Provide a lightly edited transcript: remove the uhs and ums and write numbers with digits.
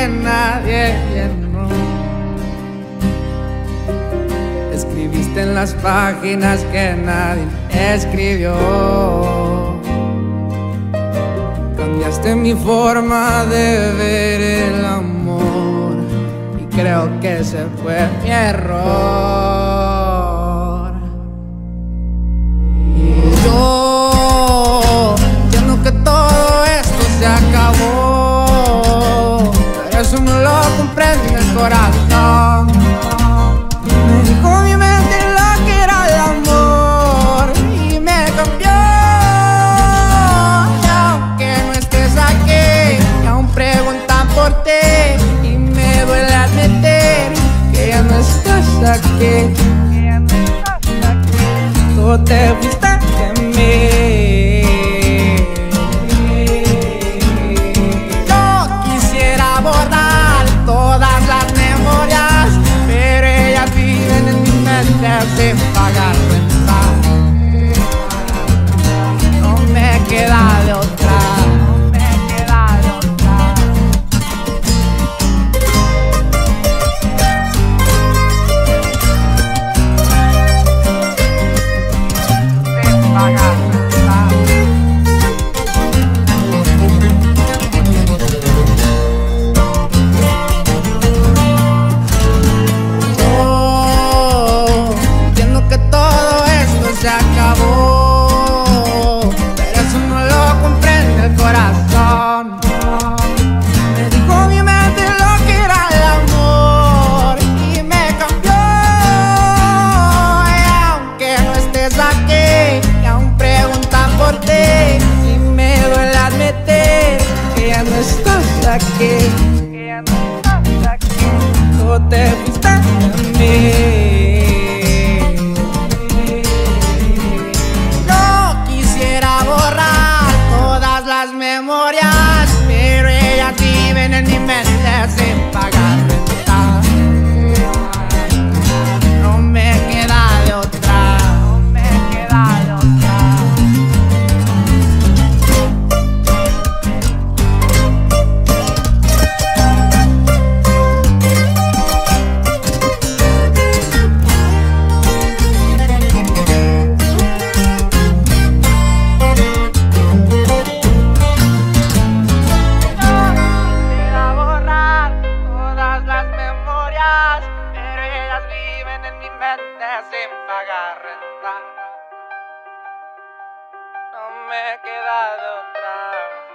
nadie llenó. Escribiste en las páginas que nadie escribió. Cambiaste mi forma de ver el amor y creo que ese fue mi error. Y yo entiendo que todo esto se acabó, pero eso no lo comprende el corazón. Me dijo mi mente lo que era el amor y me cambió. Y aunque no estés aquí, y aún preguntan por ti, y me duele admitir que ya no estás aquí. Tú te fuiste de mí. Yo quisiera borrar todas las memorias, pero ellas viven en mi mente sin pagar renta. No me queda de otra. Se acabó, pero eso no lo comprende el corazón. Me dijo mi mente lo que era el amor y me cambió. Y aunque no estés aquí, y aún preguntan por ti, y me duele admitir que ya no estás aquí. Tú te fuiste de mí. Las memorias, pero ellas viven en mi mente sin pagar renta. No me queda de otra. No me queda de otra. Pero ellas viven en mi mente sin pagar renta. No me queda de otra.